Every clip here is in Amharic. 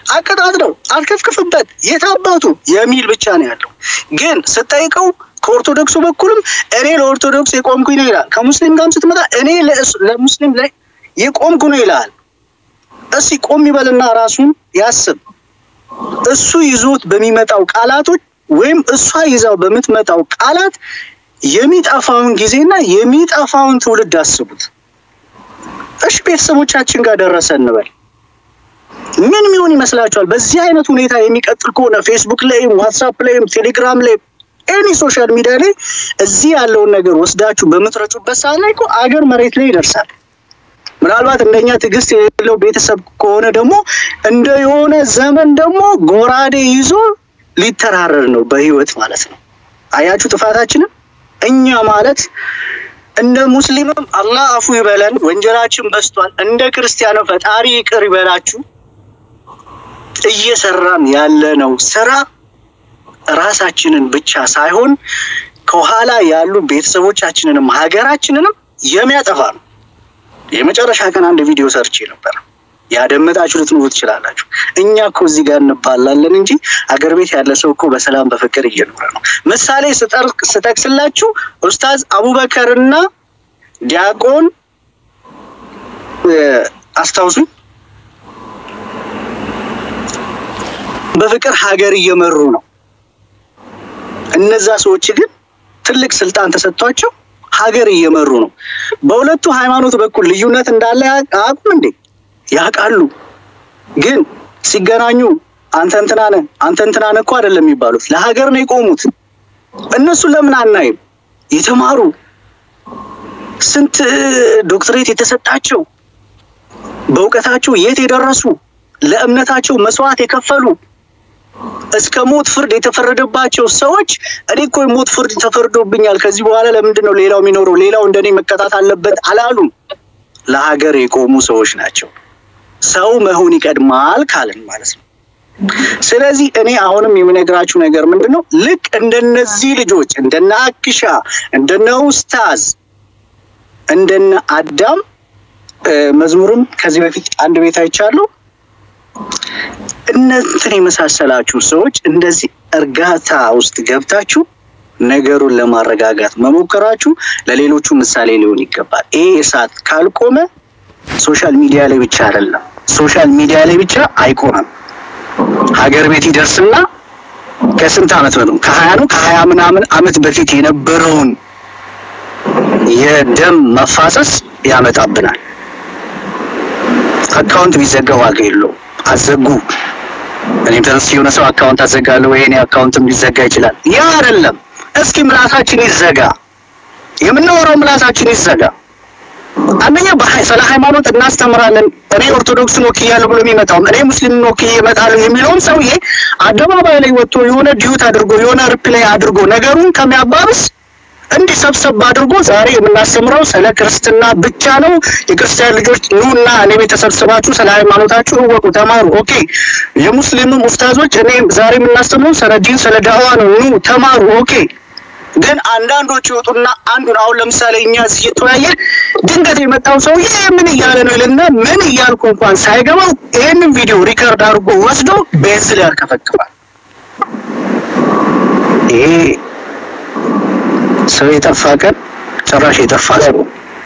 አቀጣጥለው አልከፍክፍበት የታባቱ የሚል ብቻ ነው ያለው። ግን ስጠይቀው ከኦርቶዶክሱ በኩልም እኔ ለኦርቶዶክስ የቆምኩኝ ነው ይላል። ከሙስሊም ጋርም ስትመጣ እኔ ለሙስሊም ላይ የቆምኩ ነው ይላል። እሺ ቆም ይበልና ራሱን ያስብ። እሱ ይዞት በሚመጣው ቃላቶች ወይም እሷ ይዛው በምትመጣው ቃላት የሚጣፋውን ጊዜና የሚጣፋውን ትውልድ አስቡት። እሺ ቤተሰቦቻችን ጋር ደረሰ እንበል ምን ምን ይመስላችኋል? በዚህ አይነት ሁኔታ የሚቀጥል ከሆነ ፌስቡክ ላይም ዋትስአፕ ላይም ቴሌግራም ላይ ኤኒ ሶሻል ሚዲያ ላይ እዚህ ያለውን ነገር ወስዳችሁ በመጥረጩበት ሰዓት ላይ እኮ አገር መሬት ላይ ይደርሳል። ምናልባት እንደኛ ትግስት የሌለው ቤተሰብ ከሆነ ደግሞ እንደ የሆነ ዘመን ደግሞ ጎራዴ ይዞ ሊተራረር ነው በህይወት ማለት ነው። አያችሁ ጥፋታችንን እኛ ማለት እንደ ሙስሊምም አላህ አፉ ይበለን ወንጀላችን በስቷል። እንደ ክርስቲያኑ ፈጣሪ ይቅር ይበላችሁ። እየሰራን ያለነው ስራ ራሳችንን ብቻ ሳይሆን ከኋላ ያሉ ቤተሰቦቻችንንም ሀገራችንንም የሚያጠፋ ነው። የመጨረሻ ቀን አንድ ቪዲዮ ሰርቼ ነበር ያደመጣችሁ ልትኖሩ ትችላላችሁ። እኛ እኮ እዚህ ጋር እንባላለን እንጂ አገር ቤት ያለ ሰው እኮ በሰላም በፍቅር እየኖረ ነው። ምሳሌ ስጠቅስላችሁ ኡስታዝ አቡበከርና ዲያቆን አስታውሱኝ በፍቅር ሀገር እየመሩ ነው። እነዛ ሰዎች ግን ትልቅ ስልጣን ተሰጥቷቸው ሀገር እየመሩ ነው። በሁለቱ ሃይማኖት በኩል ልዩነት እንዳለ አያውቁም እንዴ? ያውቃሉ። ግን ሲገናኙ አንተ እንትና ነህ እኮ አይደለም የሚባሉት። ለሀገር ነው የቆሙት። እነሱ ለምን አናይም? የተማሩ ስንት ዶክትሬት የተሰጣቸው በእውቀታቸው የት የደረሱ ለእምነታቸው መስዋዕት የከፈሉ እስከ ሞት ፍርድ የተፈረደባቸው ሰዎች እኔ እኮ ሞት ፍርድ ተፈርዶብኛል ከዚህ በኋላ ለምንድን ነው ሌላው የሚኖረው ሌላው እንደኔ መቀጣት አለበት አላሉም። ለሀገር የቆሙ ሰዎች ናቸው። ሰው መሆን ይቀድማል ካልን ማለት ነው። ስለዚህ እኔ አሁንም የምነግራችሁ ነገር ምንድነው ልክ እንደነዚህ ልጆች እንደነ አክሻ እንደነ ኡስታዝ እንደነ አዳም መዝሙርም ከዚህ በፊት አንድ ቤት አይቻለሁ። እነንተን የመሳሰላችሁ ሰዎች እንደዚህ እርጋታ ውስጥ ገብታችሁ ነገሩን ለማረጋጋት መሞከራችሁ ለሌሎቹ ምሳሌ ሊሆን ይገባል። ይሄ እሳት ካልቆመ ሶሻል ሚዲያ ላይ ብቻ አይደለም፣ ሶሻል ሚዲያ ላይ ብቻ አይቆምም። ሀገር ቤት ይደርስና ከስንት አመት ነው ከ20 ምናምን አመት በፊት የነበረውን የደም መፋሰስ ያመጣብናል። አካውንት ቢዘጋ ዋጋ የለውም። አዘጉ እኔ ተነስ የሆነ ሰው አካውንት አዘጋለሁ ወይ እኔ አካውንትም ሊዘጋ ይችላል። ያ አይደለም። እስኪ ምላሳችን ይዘጋ፣ የምንወራው ምላሳችን ይዘጋ። አንደኛ ስለ ሃይማኖት እናስተምራለን። እኔ ኦርቶዶክስን ወክያለሁ ብሎ የሚመጣው እኔ ሙስሊምን ወክዬ እመጣለሁ የሚለውን ሰውዬ አደባባይ ላይ ወጥቶ የሆነ ዲዩት አድርጎ የሆነ ሪፕላይ አድርጎ ነገሩን ከሚያባብስ እንዲህ ሰብሰብ አድርጎ ዛሬ የምናስተምረው ስለ ክርስትና ብቻ ነው። የክርስቲያን ልጆች ኑና እኔ ቤት ተሰብስባችሁ ስለ ሃይማኖታችሁ እወቁ፣ ተማሩ። ኦኬ የሙስሊምም ኡስታዞች እኔ ዛሬ የምናስተምረው ስለ ዲን ስለ ዳዋ ነው፣ ኑ ተማሩ። ኦኬ ግን አንዳንዶች ይወጡና አንዱን አሁን ለምሳሌ እኛ እዚህ እየተወያየን ድንገት የመጣው ሰውዬ ምን እያለ ነው ይልና ምን እያልኩ እንኳን ሳይገባው ይሄንን ቪዲዮ ሪከርድ አድርጎ ወስዶ ቤዝ ላይ ያርከፈክፋል። ይሄ ሰው የጠፋ ቀን ጭራሽ የጠፋ ሰው።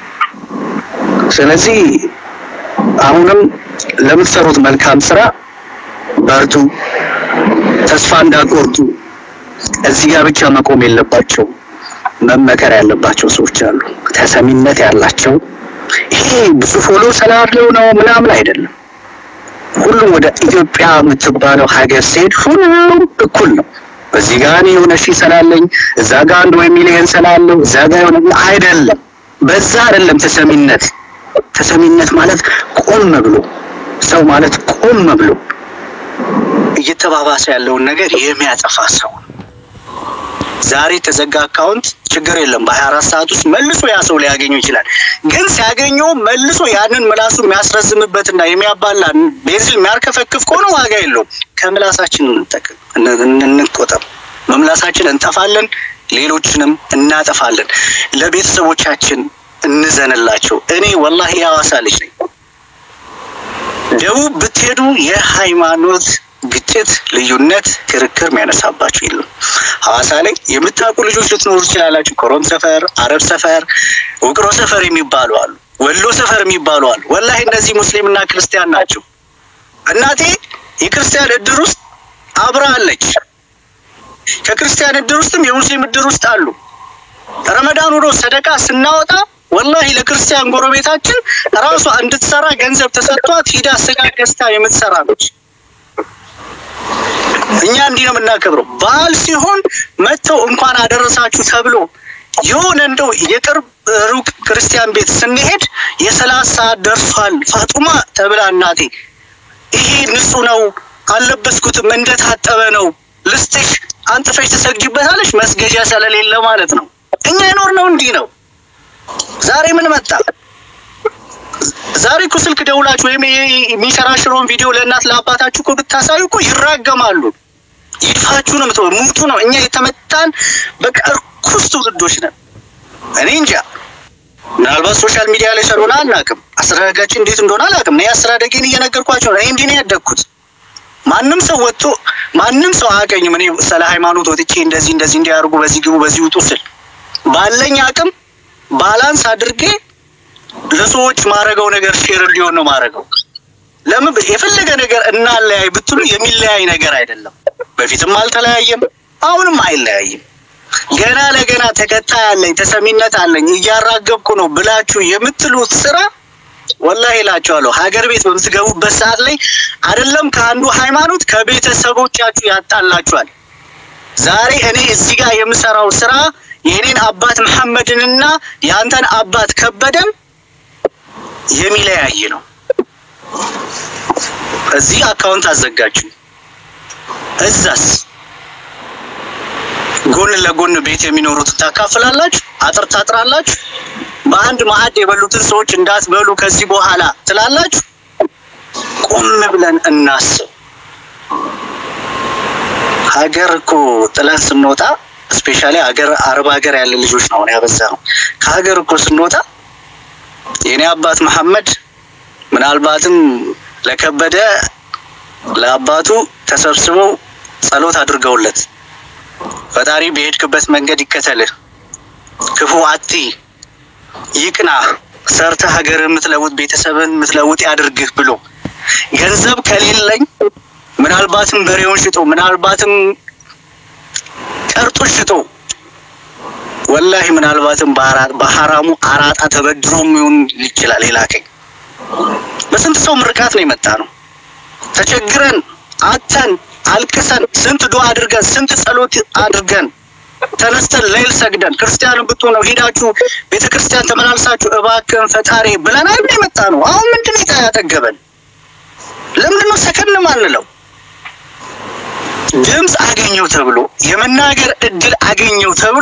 ስለዚህ አሁንም ለምትሰሩት መልካም ስራ በርቱ፣ ተስፋ እንዳትቆርጡ። እዚህ ጋር ብቻ መቆም የለባቸው፣ መመከር ያለባቸው ሰዎች አሉ፣ ተሰሚነት ያላቸው። ይሄ ብዙ ፎሎ ስላለው ነው ምናምን አይደለም። ሁሉም ወደ ኢትዮጵያ የምትባለው ሀገር ሲሄድ ሁሉም እኩል ነው። በዚህ ጋር የሆነ ሺህ ስላለኝ እዛ ጋር አንድ ወይ ሚሊዮን ስላለው እዛ ጋር የሆነ አይደለም። በዛ አይደለም ተሰሚነት። ተሰሚነት ማለት ቆም ብሎ ሰው ማለት ቆም ብሎ እየተባባሰ ያለውን ነገር የሚያጠፋ ሰው። ዛሬ ተዘጋ አካውንት ችግር የለም፣ በ24 ሰዓት ውስጥ መልሶ ያ ሰው ሊያገኘው ይችላል። ግን ሲያገኘው መልሶ ያንን ምላሱ የሚያስረዝምበትና የሚያባላ ቤንዚል የሚያርከፈክፍ ከሆነ ዋጋ የለውም። ከምላሳችን እንቆጠብ። በምላሳችን እንጠፋለን፣ ሌሎችንም እናጠፋለን። ለቤተሰቦቻችን እንዘንላቸው። እኔ ወላሂ ያዋሳ ልጅ ነኝ። ደቡብ ብትሄዱ የሃይማኖት ግጭት ልዩነት ክርክር የሚያነሳባችሁ የለም። ሐዋሳ ላይ የምታውቁ ልጆች ልትኖሩ ትችላላችሁ። ኮሮም ሰፈር፣ አረብ ሰፈር፣ ውቅሮ ሰፈር የሚባሉ አሉ፣ ወሎ ሰፈር የሚባሉ አሉ። ወላሂ እነዚህ ሙስሊምና ክርስቲያን ናቸው። እናቴ የክርስቲያን እድር ውስጥ አብራ አለች። ከክርስቲያን እድር ውስጥም የሙስሊም እድር ውስጥ አሉ። ረመዳን ወዶ ሰደቃ ስናወጣ ወላሂ ለክርስቲያን ጎረቤታችን ራሷ እንድትሰራ ገንዘብ ተሰጥቷት ሂዳ ስጋ ገዝታ የምትሰራ ነች። እኛ እንዲህ ነው የምናከብረው። በዓል ሲሆን መተው እንኳን አደረሳችሁ ተብሎ የሆነ እንደው የቅርብ ሩቅ ክርስቲያን ቤት ስንሄድ የ30 ሰዓት ደርሷል ፋጡማ ተብላ እናቴ ይሄ ንጹህ ነው አልለበስኩትም እንደታጠበ ነው ልስጥሽ አንጥፈሽ ተሰግጂበታለሽ መስገጃ ስለሌለ ማለት ነው። እኛ ይኖር ነው እንዲህ ነው። ዛሬ ምን መጣ? ዛሬ እኮ ስልክ ደውላችሁ ወይም የሚሰራሽሮን ቪዲዮ ለእናት ለአባታችሁ እኮ ብታሳዩ እኮ ይራገማሉ። ይድፋችሁ ነው የምትወው ሙቱ ነው። እኛ የተመታን በቃ እርኩስ ትውልዶች ነን። እኔ እንጃ ምናልባት ሶሻል ሚዲያ ላይ ሰሩና አናውቅም። አስተዳደጋችን እንዴት እንደሆነ አላውቅም። እኔ አስተዳደጌን እየነገርኳቸው ነው። እንዲህ ነው ያደግኩት። ማንም ሰው ወጥቶ ማንም ሰው አያውቀኝም። እኔ ስለ ሃይማኖት ወጥቼ እንደዚህ እንዲያርጉ በዚህ ግቡ በዚህ ውጡ ስል ባለኝ አቅም ባላንስ አድርጌ ለሰዎች ማረገው ነገር ሼር እንዲሆን ነው ማረገው። ለምን የፈለገ ነገር እናለያይ ብትሉ የሚለያይ ነገር አይደለም። በፊትም አልተለያየም፣ አሁንም አይለያይም። ገና ለገና ተከታይ አለኝ ተሰሚነት አለኝ እያራገብኩ ነው ብላችሁ የምትሉት ስራ ወላሂ እላችኋለሁ ሀገር ቤት በምትገቡበት ሰዓት ላይ አይደለም ከአንዱ ሃይማኖት ከቤተሰቦቻችሁ ያጣላችኋል። ዛሬ እኔ እዚህ ጋር የምሰራው ስራ የኔን አባት መሐመድንና ያንተን አባት ከበደን የሚለያይ ነው። እዚህ አካውንት አዘጋጁ፣ እዛስ ጎን ለጎን ቤት የሚኖሩት ታካፍላላችሁ፣ አጥር ታጥራላችሁ። በአንድ ማዕድ የበሉትን ሰዎች እንዳትበሉ ከዚህ በኋላ ትላላችሁ። ቆም ብለን እናስብ። ሀገር እኮ ጥለን ስንወጣ ስፔሻሊ ሀገር አረብ ሀገር ያለ ልጆች ነው ያበዛው። ከሀገር እኮ ስንወጣ የኔ አባት መሐመድ ምናልባትም ለከበደ ለአባቱ ተሰብስበው ጸሎት አድርገውለት ፈጣሪ በሄድክበት መንገድ ይከተልህ፣ ክፉ አቲ ይቅና፣ ሰርተ ሀገር የምትለውጥ ቤተሰብን የምትለውጥ ያድርግህ ብሎ ገንዘብ ከሌለኝ ምናልባትም በሬውን ሽጦ ምናልባትም ቀርጦ ሽጦ ወላሂ ምናልባትም በሐራሙ አራጣ ተበድሮም ይሁን ይችላል ይላከኝ። በስንት ሰው ምርቃት ነው የመጣ ነው። ተቸግረን አተን አልቅሰን ስንት ዱዓ አድርገን ስንት ጸሎት አድርገን ተነስተን ሌል ሰግደን ክርስቲያንን ብትሆኑ ሄዳችሁ ቤተክርስቲያን ተመላልሳችሁ እባክህን ፈጣሪ ብለን አይደል የመጣ ነው። አሁን ምንድነው ያጠገበን? ለምንድነው ሰከን ማንለው? ድምጽ አገኘው ተብሎ የመናገር እድል አገኘው ተብሎ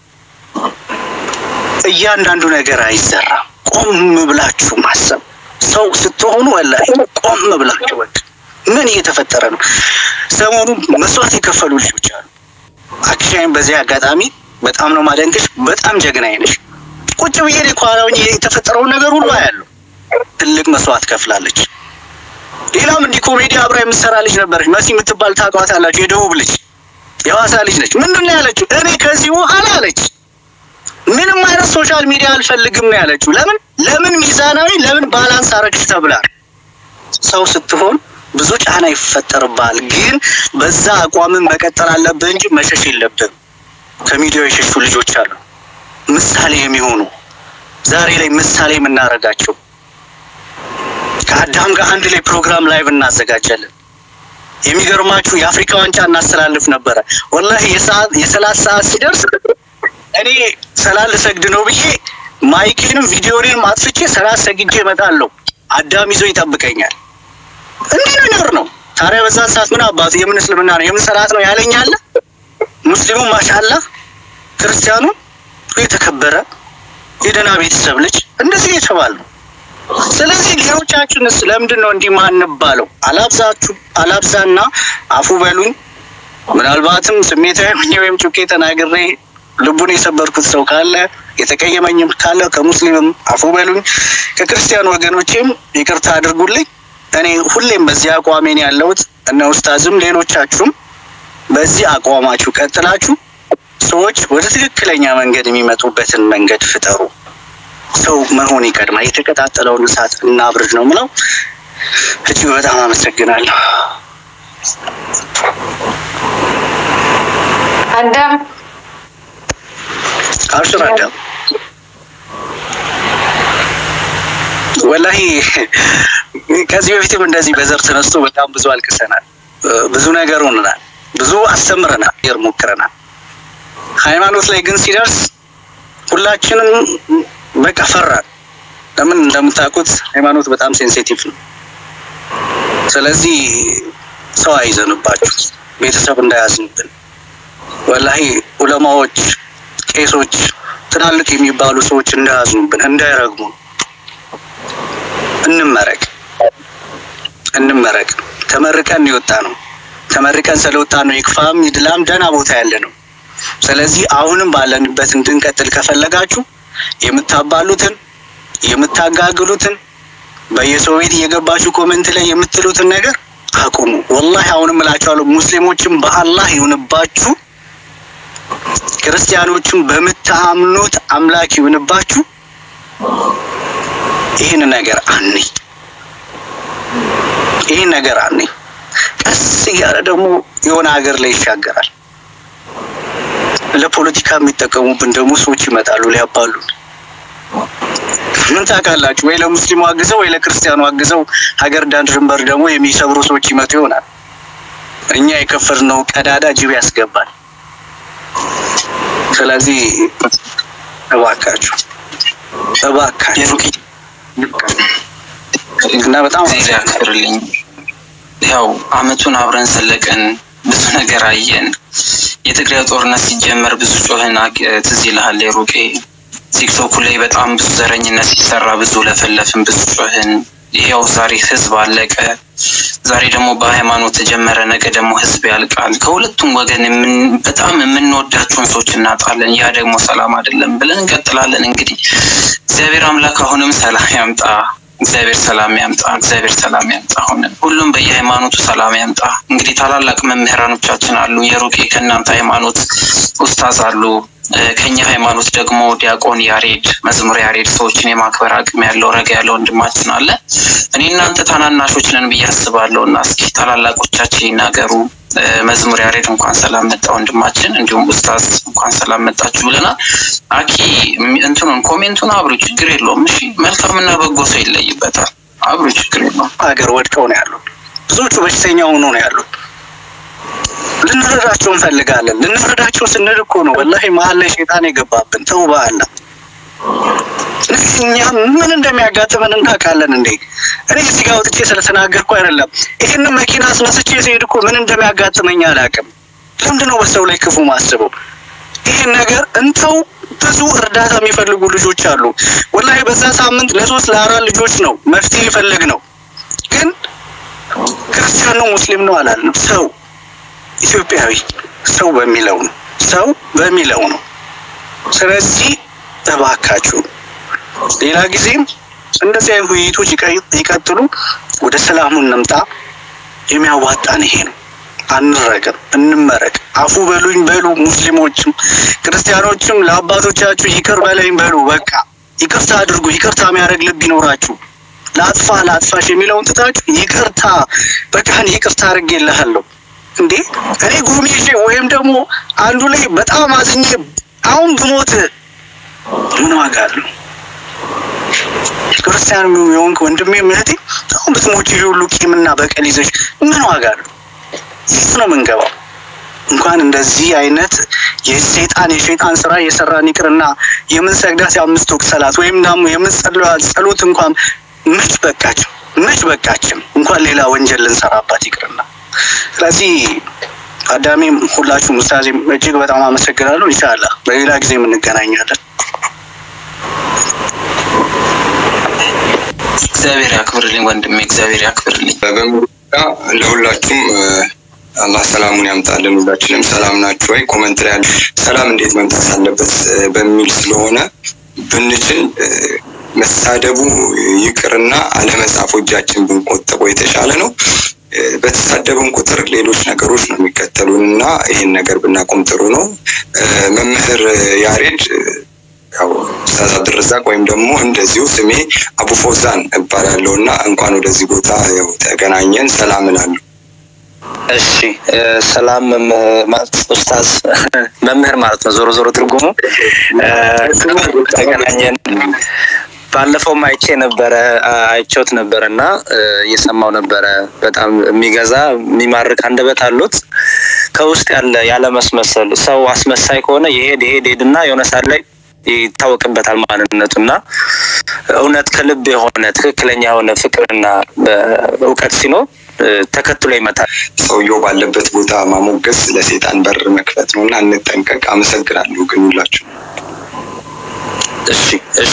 እያንዳንዱ ነገር አይሰራም። ቆም ብላችሁ ማሰብ ሰው ስትሆኑ ወላሂ ቆም ብላችሁ ወቅ ምን እየተፈጠረ ነው? ሰሞኑን መስዋዕት የከፈሉ ልጆች አሉ። አክሽን በዚህ አጋጣሚ በጣም ነው ማደንቅሽ። በጣም ጀግናዬ ነሽ። ቁጭ ብዬ ኳራውኝ የተፈጠረው ነገር ሁሉ አያለሁ። ትልቅ መስዋዕት ከፍላለች። ሌላም እንዲህ ኮሜዲ አብራ የምትሰራ ልጅ ነበረች መሲ የምትባል ታውቃታላችሁ። የደቡብ ልጅ የሐዋሳ ልጅ ነች። ምንድነው ያለችው? እኔ ከዚህ በኋላ አለች ምንም አይነት ሶሻል ሚዲያ አልፈልግም ነው ያለችው። ለምን ሚዛናዊ ለምን ባላንስ አረግሽ ተብላ። ሰው ስትሆን ብዙ ጫና ይፈጠርባል። ግን በዛ አቋምን መቀጠል አለብህ እንጂ መሸሽ የለብህም። ከሚዲያው የሸሹ ልጆች አሉ ምሳሌ የሚሆኑ ዛሬ ላይ ምሳሌ የምናረጋቸው። ከአዳም ጋር አንድ ላይ ፕሮግራም ላይቭ እናዘጋጃለን። የሚገርማችሁ የአፍሪካ ዋንጫ እናስተላልፍ ነበረ። ወላሂ የ30 ሰዓት ሲደርስ እኔ ሰላል ሰግድ ነው ብዬ ማይኬንም ቪዲዮንም አጥፍቼ ሰላል ሰግጄ እመጣለሁ። አዳም ይዞ ይጠብቀኛል። እንዲህ ነገር ነው። ታዲያ በዛን ሰዓት ምን አባቱ የምን እስልምና ነው የምን ሰላት ነው ያለኛል? ሙስሊሙ ማሻአላህ ክርስቲያኑ የተከበረ የደና ቤተሰብ ልጅ እንደዚህ የተባለ። ስለዚህ ሌሎቻችንስ ለምንድን ነው እንዲህ ማንባለው? አላብዛና አፉ በሉኝ። ምናልባትም ስሜታዊ ሆኜ ወይም ጩቄ ተናግሬ ልቡን የሰበርኩት ሰው ካለ የተቀየመኝም ካለ ከሙስሊምም አፉ በሉኝ፣ ከክርስቲያን ወገኖቼም ይቅርታ አድርጉልኝ። እኔ ሁሌም በዚህ አቋሜን ያለሁት እና ኡስታዝም ሌሎቻችሁም በዚህ አቋማችሁ ቀጥላችሁ ሰዎች ወደ ትክክለኛ መንገድ የሚመጡበትን መንገድ ፍጠሩ። ሰው መሆን ይቀድማል። የተቀጣጠለውን እሳት እናብርድ ነው የምለው። እጅግ በጣም አመሰግናለሁ። አዳም አብሽር አዳም። ወላሂ ከዚህ በፊትም እንደዚህ በዘር ተነስቶ በጣም ብዙ አልቅሰናል። ብዙ ነገር ሆነናል። ብዙ አስተምረናል፣ ሞክረናል። ሃይማኖት ላይ ግን ሲደርስ ሁላችንም በቃ ፈራን። ለምን እንደምታውቁት ሃይማኖት በጣም ሴንሲቲቭ ነው። ስለዚህ ሰው አይዘንባችሁ፣ ቤተሰብ እንዳያዝንብን። ወላሂ ዑለማዎች፣ ቄሶች፣ ትላልቅ የሚባሉ ሰዎች እንዳያዝኑብን፣ እንዳይረግሙ እንመረቅ። ተመርቀን ይወጣ ነው። ተመርቀን ስለወጣ ነው ይክፋም ይድላም ደህና ቦታ ያለ ነው። ስለዚህ አሁንም ባለንበት እንድንቀጥል ከፈለጋችሁ የምታባሉትን የምታጋግሉትን በየሰው ቤት እየገባችሁ ኮሜንት ላይ የምትሉትን ነገር አቁሙ። ወላሂ አሁንም እላችኋለሁ ሙስሊሞችም በአላህ ይሁንባችሁ፣ ክርስቲያኖችም በምታምኑት አምላክ ይሁንባችሁ። ይህን ነገር አንይ ቀስ እያለ ደግሞ የሆነ ሀገር ላይ ይሻገራል። ለፖለቲካ የሚጠቀሙብን ደግሞ ሰዎች ይመጣሉ ሊያባሉ። ምን ታውቃላችሁ? ወይ ለሙስሊሙ አግዘው ወይ ለክርስቲያኑ አግዘው ሀገር ዳር ድንበር ደግሞ የሚሰብሩ ሰዎች ይመጡ ይሆናል። እኛ የከፈርነው ቀዳዳ ጅብ ያስገባል። ስለዚህ እባካችሁ እና በጣም ያክብርልኝ። ያው አመቱን አብረን ዘለቀን፣ ብዙ ነገር አየን። የትግራይ ጦርነት ሲጀመር ብዙ ጮህን። ትዝ ይልሃል ሩቄ ቲክቶክ ላይ በጣም ብዙ ዘረኝነት ሲሰራ ብዙ ለፈለፍን፣ ብዙ ጮህን። ይሄው ዛሬ ህዝብ አለቀ። ዛሬ ደግሞ በሃይማኖት ተጀመረ፣ ነገ ደግሞ ህዝብ ያልቃል። ከሁለቱም ወገን በጣም የምንወዳቸውን ሰዎች እናጣለን። ያ ደግሞ ሰላም አይደለም ብለን እንቀጥላለን። እንግዲህ እግዚአብሔር አምላክ አሁንም ሰላም ያምጣ። እግዚአብሔር ሰላም ያምጣ። ሁሉም በየሃይማኖቱ ሰላም ያምጣ። እንግዲህ ታላላቅ መምህራኖቻችን አሉ። የሩቄ ከእናንተ ሃይማኖት ኡስታዝ አሉ፣ ከኛ ሃይማኖት ደግሞ ዲያቆን ያሬድ መዝሙር ያሬድ ሰዎችን የማክበር አቅም ያለው ረጋ ያለው ወንድማችን አለ። እኔ እናንተ ታናናሾች ነን ብዬ አስባለሁ እና እስኪ ታላላቆቻችን ይናገሩ። መዝሙር ያሬድ እንኳን ሰላም መጣ ወንድማችን፣ እንዲሁም ኡስታዝ እንኳን ሰላም መጣችሁ ብለናል። አኪ እንትኑን ኮሜንቱን አብሩ፣ ችግር የለውም። እሺ መልካምና በጎ ሰው ይለይበታል። አብሩ፣ ችግር የለውም። ሀገር ወድቀው ነው ያሉት፣ ብዙዎቹ በሽተኛ ሆኖ ነው ያሉት። ልንረዳቸው እንፈልጋለን። ልንረዳቸው ስንል እኮ ነው ወላሂ መሀል ላይ ሸይጣን የገባብን። ተውባ አለ። እኛ ምን እንደሚያጋጥመን እናውቃለን እንዴ? እኔ እዚህ ጋር ወጥቼ ስለተናገርኩ አይደለም። ይሄንን መኪና አስነስቼ ሲሄድ እኮ ምን እንደሚያጋጥመኝ አላውቅም። ለምንድነው በሰው ላይ ክፉ ማስበው? ይሄን ነገር እንተው። ብዙ እርዳታ የሚፈልጉ ልጆች አሉ። ወላሂ በዛ ሳምንት ለ3 ለ4 ልጆች ነው መፍትሄ ይፈልግ ነው። ግን ክርስቲያን ነው ሙስሊም ነው አላልንም። ሰው ኢትዮጵያዊ ሰው በሚለው ነው። ስለዚህ እባካችሁ ሌላ ጊዜም እንደዚህ አይነት ውይይቶች ይቀጥሉ። ወደ ሰላሙ እንምጣ። የሚያዋጣን ይሄ ነው። አንረገም፣ እንመረቅ። አፉ በሉኝ በሉ ሙስሊሞችም ክርስቲያኖችም ለአባቶቻችሁ ይቅር በለኝ በሉ። በቃ ይቅርታ አድርጉ። ይቅርታ የሚያደርግ ልብ ይኖራችሁ። ላጥፋሽ የሚለውን ትታችሁ ይቅርታ፣ በቃ ይቅርታ አድርጌልሃለሁ እንዴ እኔ ጉርሜሽ ወይም ደግሞ አንዱ ላይ በጣም አዝኜ አሁን ብሞት ምን ዋጋ አለው? ክርስቲያን የሆንክ ወንድሜ እህቴ አሁን ብትሞቺ ሁሉ ቂምና በቀል ይዘሽ ምን ዋጋ አለው? የት ነው የምንገባው? እንኳን እንደዚህ አይነት የሸይጣን ስራ የሰራን ይቅርና የምንሰግዳት የ5 ወቅት ሰላት ወይም ደግሞ የምንጸልየው ጸሎት እንኳን መች በቃችም እንኳን ሌላ ወንጀል ልንሰራባት ይቅርና። ስለዚህ አዳሜም ሁላችሁም ኡስታዜም እጅግ በጣም አመሰግናለሁ። ኢንሻአላህ በሌላ ጊዜ እንገናኛለን። እግዚአብሔር ያክብርልኝ ወንድሜ፣ እግዚአብሔር ያክብርልኝ። ለሁላችሁም አላህ ሰላሙን ያምጣልን። ሁላችንም ሰላም ናችሁ ወይ? ኮሜንት ላይ ሰላም እንዴት መምጣት አለበት በሚል ስለሆነ ብንችል መሳደቡ ይቅርና አለመጻፍ እጃችን ብንቆጥበው የተሻለ ነው። በተሳደብን ቁጥር ሌሎች ነገሮች ነው የሚከተሉንና ይሄን ነገር ብናቆም ጥሩ ነው። መምህር ያሬድ ያው ኡስታዝ አብዱረዛቅ ወይም ደግሞ እንደዚሁ ስሜ አቡፎዛን እባላለሁና እንኳን ወደዚህ ቦታ ያው ተገናኘን ሰላም እላለሁ። እሺ ሰላም ኡስታዝ መምህር ማለት ነው ዞሮ ዞሮ ትርጉሙ ተገናኘን። ባለፈው ማይቼ ነበር አይቾት ነበርና እየሰማው ነበር። በጣም የሚገዛ የሚማርክ አንደበት አሉት። ከውስጥ ያለ መስመሰል ሰው አስመሳይ ከሆነ ይሄድና የሆነ ሰዓት ላይ ይታወቅበታል ማንነቱና እውነት ከልብ የሆነ ትክክለኛ የሆነ ፍቅርና በእውቀት ሲኖር ተከትሎ ይመጣል። ሰውየው ባለበት ቦታ ማሞገስ ለሰይጣን በር መክፈት ነውና እንጠንቀቅ። አመሰግናለሁ ግን ሁላችሁ። እሺ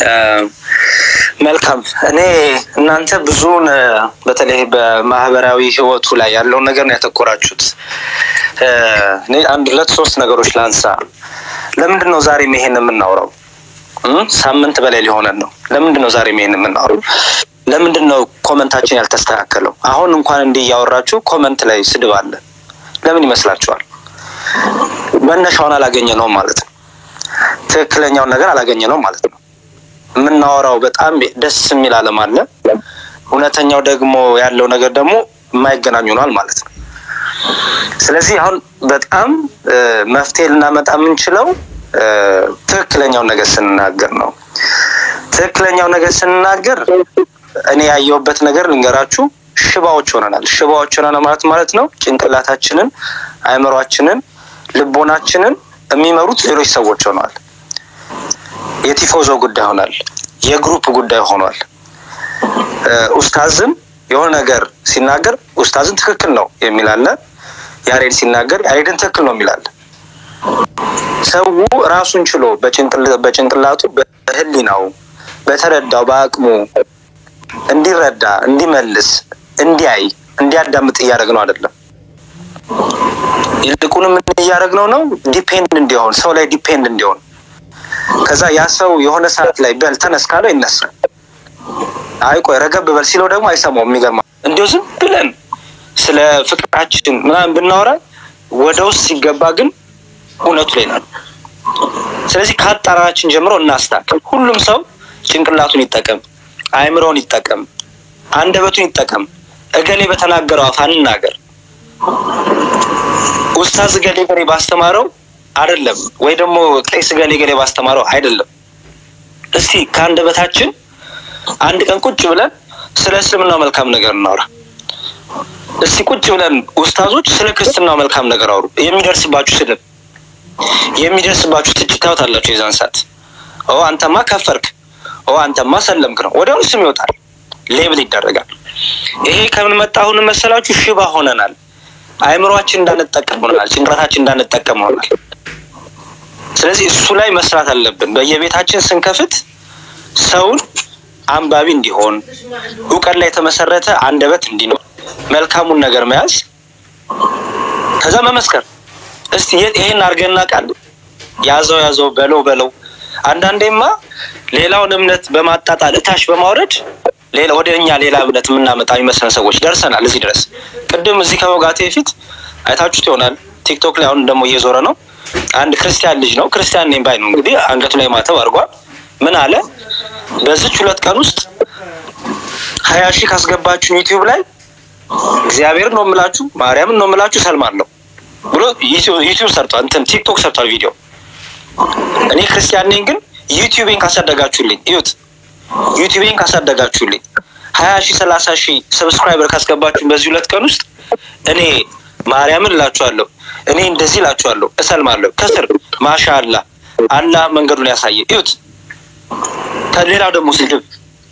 መልካም። እኔ እናንተ ብዙን በተለይ በማህበራዊ ህይወቱ ላይ ያለው ነገር ነው ያተኮራችሁት። እኔ 1-2-3 ነገሮች ላንሳ። ለምንድነው ዛሬ መሄን የምናወራው? ሳምንት በላይ ሊሆነን ነው። ለምንድነው ዛሬ መሄን የምናወራው? ለምንድነው ኮሜንታችን ያልተስተካከለው? አሁን እንኳን እንዲያወራችሁ ኮሜንት ላይ ስድብ አለ። ለምን ይመስላችኋል? መነሻውን አላገኘነው ማለት ነው። ትክክለኛው ነገር አላገኘነው ማለት ነው። የምናወራው በጣም ደስ የሚል ዓለም አለ። እውነተኛው ደግሞ ያለው ነገር ደግሞ የማይገናኙ ነው ማለት ነው። ስለዚህ አሁን በጣም መፍትሄ ልናመጣ የምንችለው ትክክለኛው ነገር ስንናገር ነው። ትክክለኛው ነገር ስንናገር እኔ ያየሁበት ነገር ልንገራችሁ። ሽባዎች ሆነናል ማለት ነው። ጭንቅላታችንን፣ አእምሮአችንን፣ ልቦናችንን የሚመሩት ሌሎች ሰዎች ሆነዋል። የቲፎዞ ጉዳይ ሆኗል። የግሩፕ ጉዳይ ሆኗል። ኡስታዝም የሆነ ነገር ሲናገር ኡስታዝን ትክክል ነው የሚል አለ። ያሬድ ሲናገር ያሬድን ትክክል ነው የሚል አለ። ሰው ራሱን ችሎ በጭንቅላቱ በህሊናው በተረዳው በአቅሙ እንዲረዳ እንዲመልስ እንዲያይ እንዲያዳምጥ እያደረግነው አይደለም። ይልቁንም እያደረግነው ነው ዲፔንድ እንዲሆን፣ ሰው ላይ ዲፔንድ እንዲሆን። ከዛ ያ ሰው የሆነ ሰዓት ላይ በል ተነስ ካለው ይነሳል። አይ ቆይ ረገብ በል ሲለው ደግሞ አይሰማውም። የሚገርማ እንዲሁ ዝም ብለን ስለ ፍቅራችን ምናምን ብናወራ ወደ ውስጥ ሲገባ ግን እውነቱ ላይ ነው። ስለዚህ ከአጣራችን ጀምሮ እናስተካክል። ሁሉም ሰው ጭንቅላቱን ይጠቀም፣ አእምሮውን ይጠቀም፣ አንደበቱን ይጠቀም። እገሌ በተናገረው አፍ አንናገር። ኡስታዝ ገሌ ባስተማረው አይደለም ወይ ደግሞ ቄስ ገሌ ባስተማረው አይደለም። እስቲ ከአንደበታችን አንድ ቀን ቁጭ ብለን ስለ እስልምናው መልካም ነገር እናውራ። እስቲ ቁጭ ብለን ኡስታዞች ስለ ክርስትናው መልካም ነገር አውሩ። የሚደርስባችሁ ስድብ፣ የሚደርስባችሁ ትችት ታውታላችሁ። የዛን ሰዓት አንተማ ከፈርክ፣ አንተማ ሰለምክ ነው ወዲያውኑ ስም ይወጣል፣ ሌብል ይደረጋል። ይሄ ከምን መጣ? አሁን መሰላችሁ ሽባ ሆነናል። አእምሮአችን እንዳንጠቀም ሆነናል፣ ጭንቅላታችን እንዳንጠቀም ሆነናል። ስለዚህ እሱ ላይ መስራት አለብን። በየቤታችን ስንከፍት ሰውን አንባቢ እንዲሆን፣ እውቀት ላይ የተመሰረተ አንደበት እንዲኖር፣ መልካሙን ነገር መያዝ፣ ከዛ መመስከር። እስቲ ይሄን አርገና ቃል ያዘው በለው። አንዳንዴማ ሌላውን እምነት በማጣጣል እታች በማውረድ ወደኛ ሌላ እምነት የምናመጣ የሚመስለን ሰዎች ደርሰናል እዚህ ድረስ። ቅድም እዚህ ከመጋቴ በፊት አይታችሁት ይሆናል ቲክቶክ ላይ አሁን ደግሞ እየዞረ ነው። አንድ ክርስቲያን ልጅ ነው፣ ክርስቲያን ነኝ ባይ ነው እንግዲህ፣ አንገቱ ላይ ማተብ አድርጓል። ምን አለ? በዚህ 2 ቀን ውስጥ 20,000 ካስገባችሁ ዩቲዩብ ላይ እግዚአብሔር ነው የምላችሁ ማርያምን ነው የምላችሁ ሰልማለሁ ብሎ ዩቲዩብ ሰርቷል፣ ቲክቶክ ሰርቷል ቪዲዮ። እኔ ክርስቲያን ነኝ ግን ዩቲዩብን ካሳደጋችሁልኝ እዩት፣ ዩቲዩብን ካሳደጋችሁልኝ 20,000 30,000 ሰብስክራይበር ካስገባችሁ በዚህ 2 ቀን ውስጥ እኔ ማርያምን እላችኋለሁ፣ እኔ እንደዚህ እላችኋለሁ እሰልማለሁ። ከስር ማሻአላህ አላህ መንገዱን ያሳየ። እዩት። ከሌላው ደግሞ ስድብ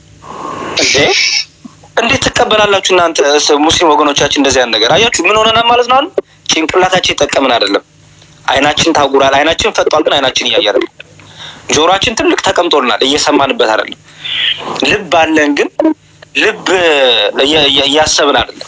እንዴት ተቀበላላችሁ እናንተ ሙስሊም ወገኖቻችን? እንደዚህ አይነት ነገር አያችሁ ምን ሆነና ማለት ነው። ጭንቅላታችን ተጠቀምን አይደለም። አይናችን ታጉራል፣ አይናችን ፈጥቷል፣ ግን አይናችን እያየ አይደለም። ጆሮአችን ትልቅ ተቀምጦልናል፣ እየሰማንበት አይደለም። ልብ አለን፣ ግን ልብ እያሰብን አይደለም።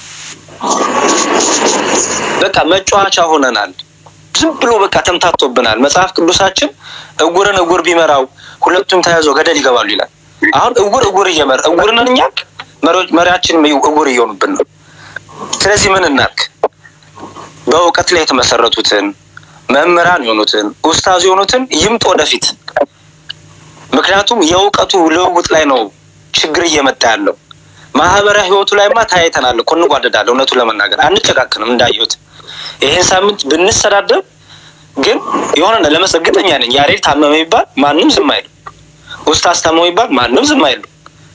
በቃ መጫወቻ ሆነናል። ዝም ብሎ በቃ ተምታቶብናል። መጽሐፍ ቅዱሳችን እውርን እውር ቢመራው ሁለቱም ተያዘው ገደል ይገባሉ ይላል። አሁን እውር እውርነን እኛ መሪያችን እውር እየሆኑብን ነው። ስለዚህ ምን እናርክ? በእውቀት ላይ የተመሰረቱትን መምህራን የሆኑትን ኡስታዝ የሆኑትን ይምጡ ወደፊት። ምክንያቱም የእውቀቱ ልውውጥ ላይ ነው ችግር እየመጣ ያለው። ማህበራዊ ህይወቱ ላይማ ታይተናል እኮ እንጓደዳለን። እውነቱን ለመናገር አንጨካከንም። እንዳይሁት ይሄን ሳምንት ብንሰዳደብ ግን የሆነ ለመስገጠኛ ነኝ ያሬድ ታመመ ይባል ማንንም ዝም አይል፣ ኡስታዝ ታመመ ይባል ማንንም ዝም አይል።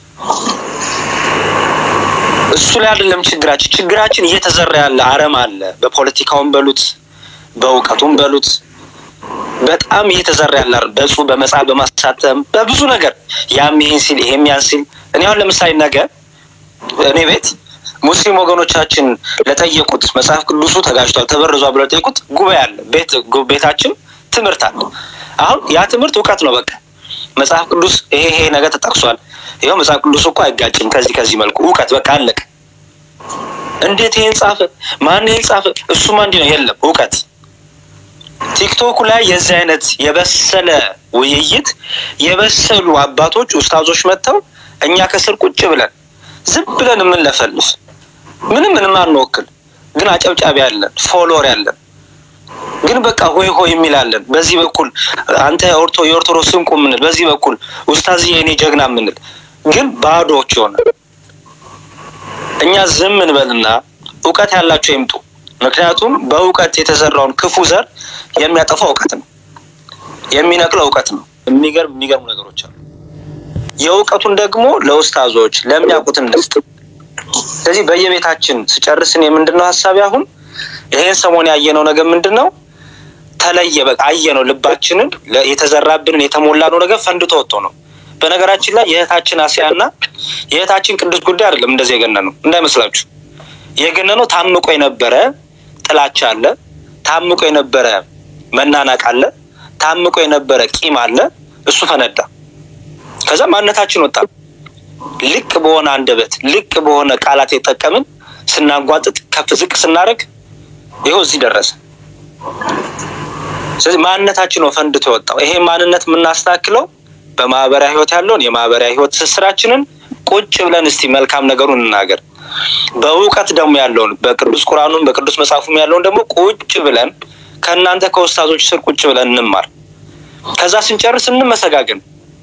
እሱ ላይ አይደለም ችግራችን እየተዘራ ያለ አረም አለ። በፖለቲካውም በሉት በእውቀቱም በሉት በጣም እየተዘራ ያለ በሱ በመጻፍ በማሳተም በብዙ ነገር ያም ይሄን ሲል ይሄም ያን ሲል እኔ አሁን ለምሳሌ ነገር እኔ ቤት ሙስሊም ወገኖቻችን ለጠየቁት መጽሐፍ ቅዱሱ ተጋጅቷል ተበርዟል ብለው ጠየቁት ጉባኤ አለ። ቤታችን ትምህርት አለ። አሁን ያ ትምህርት እውቀት ነው። በቃ መጽሐፍ ቅዱስ ይሄ ነገር ተጠቅሷል፣ ይሄው መጽሐፍ ቅዱስ እኮ አይጋጭም ከዚህ መልኩ እውቀት በቃ አለቀ። እንዴት ይሄን ጻፈ? ማን ይሄን ጻፈ? እሱማ እንዲህ ነው የለም እውቀት። ቲክቶክ ላይ የዚህ አይነት የበሰለ ውይይት የበሰሉ አባቶች ኡስታዞች መጥተው እኛ ከስር ቁጭ ብለን ዝም ብለን የምንለፈልፍ ምንም አንወክል፣ ግን አጨብጫቢ ያለን ፎሎወር ያለን ግን በቃ ሆይ የሚላለን በዚህ በኩል አንተ የኦርቶዶክስ እንቁ ምንል በዚህ በኩል ኡስታዝ የኔ ጀግና ምንል ግን ባዶዎች ሆነ። እኛ ዝም እንበልና እውቀት ያላቸው ይምጡ። ምክንያቱም በእውቀት የተዘራውን ክፉ ዘር የሚያጠፋው እውቀት ነው፣ የሚነቅለው እውቀት ነው። የሚገርሙ ነገሮች አሉ። የእውቀቱን ደግሞ ለኡስታዞች ለሚያውቁት እንስጥ። ስለዚህ በየቤታችን ስጨርስን የምንድነው ሐሳብ አሁን ይሄን ሰሞን ያየነው ነገር ምንድነው? ተለየ በቃ አየነው። ልባችንን የተዘራብንን የተሞላነው ነገር ፈንድቶ ወጥቶ ነው። በነገራችን ላይ የእህታችን አሲያና የእህታችን ቅዱስ ጉዳይ አይደለም እንደዚህ የገነነው እንዳይመስላችሁ። የገነነው ታምቆ የነበረ ጥላቻ አለ፣ ታምቆ የነበረ መናናቅ አለ፣ ታምቆ የነበረ ቂም አለ። እሱ ፈነዳ። ከዛ ማንነታችን ወጣ። ልቅ በሆነ አንደበት ልቅ በሆነ ቃላት የተጠቀምን ስናጓጥጥ ከፍ ዝቅ ስናረግ ይሄው እዚህ ደረሰ። ስለዚህ ማንነታችን ነው ፈንድቶ የወጣው። ይሄ ማንነት የምናስተካክለው በማህበራዊ ህይወት ያለውን የማህበራዊ ህይወት ስራችንን ቁጭ ብለን እስቲ መልካም ነገሩን እናገር። በእውቀት ደግሞ ያለውን በቅዱስ ቁርአኑም በቅዱስ መጽሐፉም ያለውን ደግሞ ቁጭ ብለን ከእናንተ ከኡስታዞች ስር ቁጭ ብለን እንማር። ከዛ ስንጨርስ እንመሰጋገን።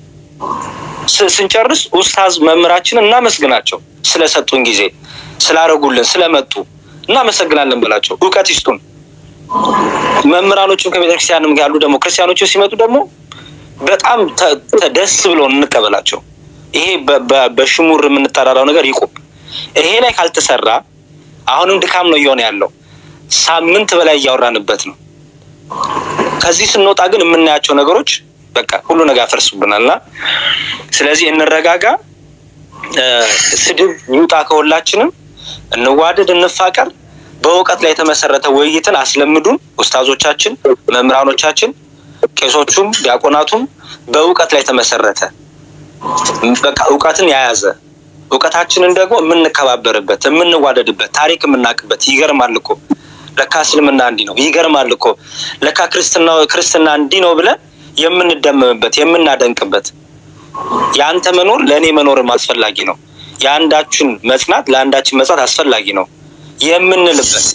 ስንጨርስ ኡስታዝ መምህራችን እናመስግናቸው ስለሰጡን ጊዜ ስላረጉልን ስለመጡ እናመሰግናለን ብላቸው እውቀት ይስጡን። መምህራኖችም ከቤተክርስቲያንም ያሉ ደግሞ ክርስቲያኖች ሲመጡ ደግሞ በጣም ደስ ብሎን እንቀበላቸው። ይሄ በሽሙር የምንጠራራው ነገር ይቆም። ይሄ ላይ ካልተሰራ አሁንም ድካም ነው እየሆነ ያለው። ሳምንት በላይ እያወራንበት ነው። ከዚህ ስንወጣ ግን የምናያቸው ነገሮች በቃ ሁሉ ነገር ያፈርሱብናልና ስለዚህ እንረጋጋ። ስድብ ይውጣ ከሁላችንም፣ እንዋደድ፣ እንፋቀር። በእውቀት ላይ የተመሰረተ ውይይትን አስለምዱን ኡስታዞቻችን፣ መምህራኖቻችን፣ ቄሶቹም ዲያቆናቱም በእውቀት ላይ የተመሰረተ በቃ እውቀትን የያዘ እውቀታችንን ደግሞ የምንከባበርበት የምንዋደድበት ታሪክ የምናቅበት። ይገርማል እኮ ለካ እስልምና እንዲህ ነው፣ ይገርማል እኮ ለካ ክርስትና እንዲህ ነው ብለን የምንደመምበት የምናደንቅበት። ያንተ መኖር ለኔ መኖር አስፈላጊ ነው፣ ያንዳችን መጽናት ለአንዳችን መጽናት አስፈላጊ ነው የምንልበት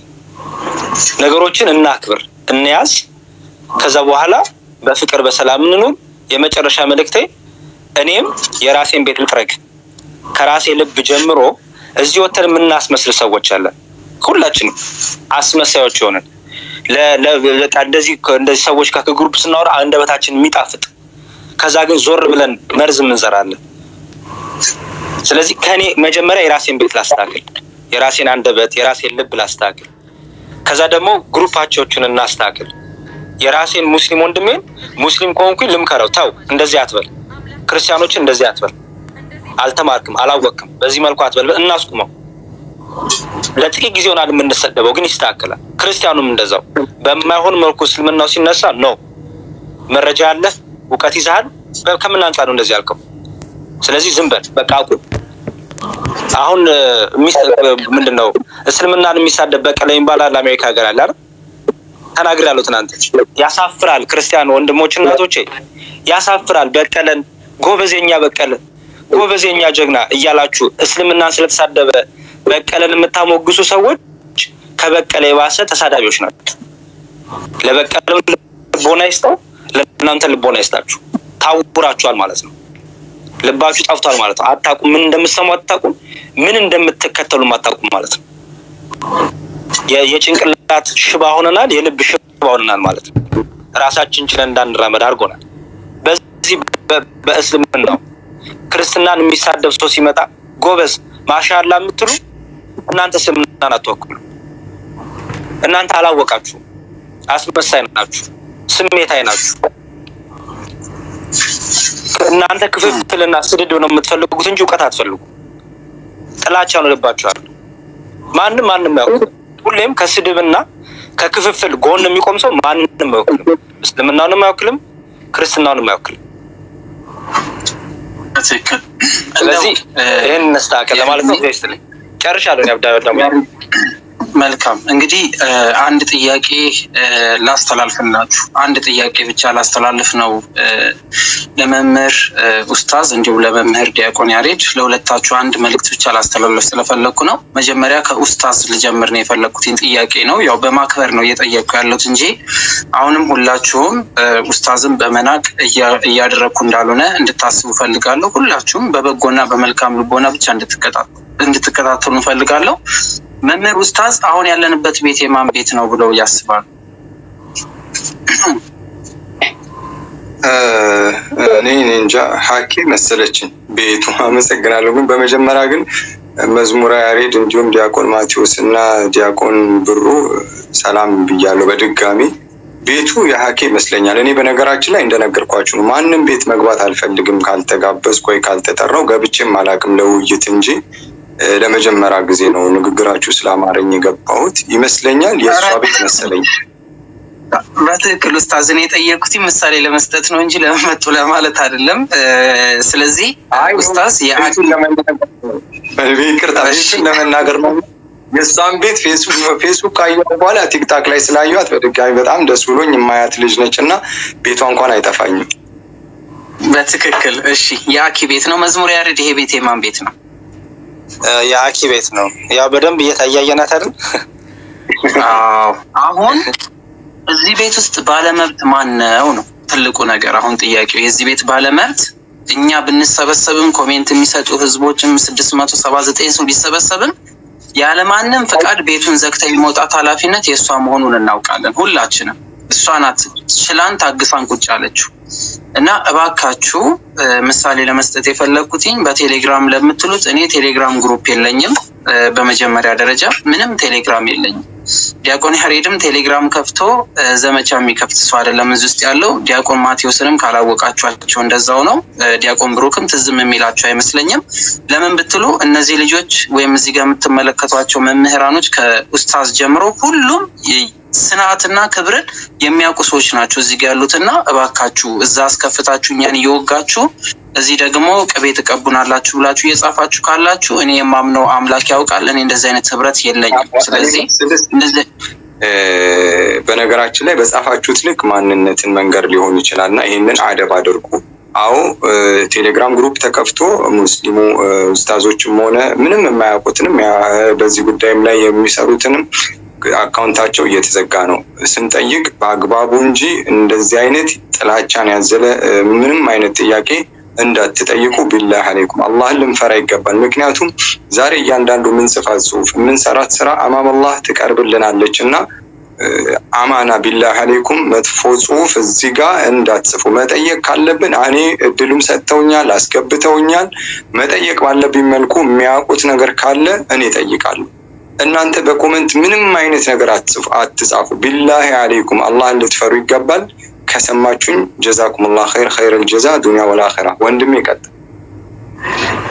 ነገሮችን እናክብር እንያዝ። ከዛ በኋላ በፍቅር በሰላም እንኑር። የመጨረሻ መልእክቴ እኔም የራሴን ቤት ልጥረግ። ከራሴ ልብ ጀምሮ እዚህ ወተን የምናስመስል ሰዎች አለን። ሁላችንም አስመሳዮች ሆነን እንደዚህ ሰዎች ከግሩፕ ስናወራ አንደበታችን የሚጣፍጥ ከዛ ግን ዞር ብለን መርዝ እንዘራለን። ስለዚህ ከኔ መጀመሪያ የራሴን ቤት ላስተካክል፣ የራሴን አንደበት የራሴን ልብ ላስተካክል። ከዛ ደግሞ ግሩፓቸውን እናስተካክል። የራሴን ሙስሊም ወንድሜን ሙስሊም ከሆንኩኝ ልምከረው፣ ተው እንደዚህ አትበል፣ ክርስቲያኖችን እንደዚህ አትበል፣ አልተማርክም አላወቅም በዚህ መልኩ አትበል፣ እናስቁመው። ለጥቂት ጊዜ ሆናል የምንሰደበው ግን ይስተካከላል። ክርስቲያኑም እንደዛው በማይሆን መልኩ እስልምናው ሲነሳ ነው መረጃ አለ እውቀት ይዛል ከምን አንፃር ነው እንደዚህ ያልከው? ስለዚህ ዝም በል በቃ አቁም። አሁን ምንድነው እስልምናን የሚሳደብ በቀለ ይባላል አሜሪካ ሀገር አለ አይደል? ተናግሬያለሁ ትናንት። ያሳፍራል ክርስቲያን ወንድሞች እናቶቼ፣ ያሳፍራል። በቀለን ጎበዘኛ በቀለ ጎበዘኛ ጀግና እያላችሁ እስልምናን ስለተሳደበ በቀለን የምታሞግሱ ሰዎች ከበቀለ የባሰ ተሳዳቢዎች ናቸው። ለበቀለም ልቦና ይስጠው ለእናንተ ልቦና ይስጣችሁ። ታውራችኋል ማለት ነው። ልባችሁ ጠፍቷል ማለት ነው። አታቁም ምን እንደምትሰሙ አታቁም ምን እንደምትከተሉ አታቁም ማለት ነው። የጭንቅላት ሽባ ሆነናል የልብ ሽባ ሆነናል ማለት ነው። ራሳችን ችለን እንዳንራመድ አድርጎናል። በዚህ በእስልምና ክርስትናን የሚሳደብ ሰው ሲመጣ ጎበዝ ማሻአላ የምትሉ እናንተ እስልምናን አትወክሉ። እናንተ አላወቃችሁ አስመሳይ ናችሁ ስሜታዊ ናችሁ። እናንተ ክፍፍልና ስድብ ነው የምትፈልጉት እንጂ ዕውቀት አትፈልጉ። ጥላቻ ነው ልባችሁ አይደል? ማንንም ያውቁ ሁሌም ከስድብና ከክፍፍል ጎን የሚቆም ሰው ማንንም አይወክልም። እስልምናውንም አይወክልም ክርስትናውንም አይወክልም። ስለዚህ ይሄን ነስተካከል ለማለት ነው። ዘይስተልኝ ጨርሻለሁ። ያብዳው ደግሞ መልካም እንግዲህ አንድ ጥያቄ ላስተላልፍላችሁ። አንድ ጥያቄ ብቻ ላስተላልፍ ነው ለመምህር ኡስታዝ እንዲሁ ለመምህር ዲያቆን ያሬድ ለሁለታችሁ አንድ መልእክት ብቻ ላስተላልፍ ስለፈለኩ ነው። መጀመሪያ ከኡስታዝ ልጀምር ነው የፈለኩትን ጥያቄ ነው ያው በማክበር ነው እየጠየቅኩ ያለሁት እንጂ አሁንም ሁላችሁም ኡስታዝን በመናቅ እያደረኩ እንዳልሆነ እንድታስቡ ፈልጋለሁ። ሁላችሁም በበጎና በመልካም ልቦና ብቻ እንድትከታተሉ ፈልጋለሁ። መምህር ኡስታዝ አሁን ያለንበት ቤት የማን ቤት ነው ብለው ያስባሉ? እኔ እንጃ ሐኪ መሰለችኝ ቤቱ። አመሰግናለሁ። ግን በመጀመሪያ ግን መዝሙረ ያሬድ እንዲሁም ዲያቆን ማቴዎስ እና ዲያቆን ብሩ ሰላም ብያለሁ በድጋሚ። ቤቱ የሐኪ ይመስለኛል። እኔ በነገራችን ላይ እንደነገርኳችሁ ነው ማንንም ቤት መግባት አልፈልግም ካልተጋበዝኩ ወይ ካልተጠራው ገብቼም አላቅም ለውይይት እንጂ ለመጀመሪያ ጊዜ ነው ንግግራችሁ ስለአማረኝ የገባሁት ይመስለኛል። የሷ ቤት መሰለኝ። በትክክል ኡስታዝ እኔ የጠየቅኩት ምሳሌ ለመስጠት ነው እንጂ ለመመጡ ለማለት አይደለም። ስለዚህ ኡስታዝ ቤቱን ለመናገር ነው። የሷን ቤት ፌስቡክ ካየሁ በኋላ ቲክታክ ላይ ስላየኋት በድጋሚ በጣም ደስ ብሎኝ የማያት ልጅ ነችና ቤቷ እንኳን አይጠፋኝም። በትክክል እሺ። የአኪ ቤት ነው መዝሙር ያሬድ። ይሄ ቤት የማን ቤት ነው? የአኪ ቤት ነው። ያው በደንብ እየታያየናት አይደል? አሁን እዚህ ቤት ውስጥ ባለመብት ማን ነው ትልቁ ነገር። አሁን ጥያቄው የዚህ ቤት ባለመብት እኛ ብንሰበሰብም ኮሜንት የሚሰጡ ህዝቦችም 679 ሰው ቢሰበሰብም ያለ ማንንም ፍቃድ ቤቱን ዘግተው የመውጣት ኃላፊነት የሷ መሆኑን እናውቃለን ሁላችንም። እሷ ናት ችላን ታግሳን ቁጭ አለችው። እና እባካችሁ ምሳሌ ለመስጠት የፈለኩትኝ በቴሌግራም ለምትሉት እኔ ቴሌግራም ግሩፕ የለኝም። በመጀመሪያ ደረጃ ምንም ቴሌግራም የለኝም። ዲያቆን ያሬድም ቴሌግራም ከፍቶ ዘመቻ የሚከፍት ሰው አይደለም እዚህ ውስጥ ያለው። ዲያቆን ማቴዎስንም ካላወቃችኋቸው እንደዛው ነው። ዲያቆን ብሩክም ትዝም የሚላቸው አይመስለኝም። ለምን ብትሉ እነዚህ ልጆች ወይም እዚህ ጋር የምትመለከቷቸው መምህራኖች ከኡስታዝ ጀምሮ ሁሉም ስናትና ክብርን የሚያውቁ ሰዎች ናቸው እዚህ ጋር ያሉትና እባካችሁ እዛ አስከፍታችሁ እኛን እየወጋችሁ እዚህ ደግሞ ቅቤ ተቀቡናላችሁ ብላችሁ እየጻፋችሁ ካላችሁ እኔ የማምነው አምላክ ያውቃል። እኔ እንደዚህ አይነት ህብረት የለኝም። ስለዚህ እንደዚህ በነገራችን ላይ በጻፋችሁት ልክ ማንነትን መንገር ሊሆን ይችላልና ይሄንን አደብ አድርጉ። አዎ ቴሌግራም ግሩፕ ተከፍቶ ሙስሊሙ ኡስታዞችም ሆነ ምንም የማያውቁትንም በዚህ ጉዳይም ላይ የሚሰሩትንም አካውንታቸው እየተዘጋ ነው። ስንጠይቅ በአግባቡ እንጂ እንደዚህ አይነት ጥላቻን ያዘለ ምንም አይነት ጥያቄ እንዳትጠይቁ ቢላህ አለይኩም። አላህን ልንፈራ ይገባል። ምክንያቱም ዛሬ እያንዳንዱ ምን ጽፋት ጽሁፍ ምን ሰራት ስራ አማም አላህ ትቀርብልናለችና አማና ቢላህ አለይኩም መጥፎ ጽሁፍ እዚህ ጋር እንዳትጽፉ። መጠየቅ ካለብን እኔ እድሉም ሰጥተውኛል አስገብተውኛል። መጠየቅ ባለብኝ መልኩ የሚያውቁት ነገር ካለ እኔ ጠይቃለሁ። እናንተ በኮሜንት ምንም አይነት ነገር አትጻፉ። ቢላህ አለይኩም አላህን ልትፈሩ ይገባል። ከሰማችሁኝ ጀዛኩሙላህ ኸይር ኸይረል ጀዛ ዱንያ ወል አኺራ። ወንድሜ ቀጥል።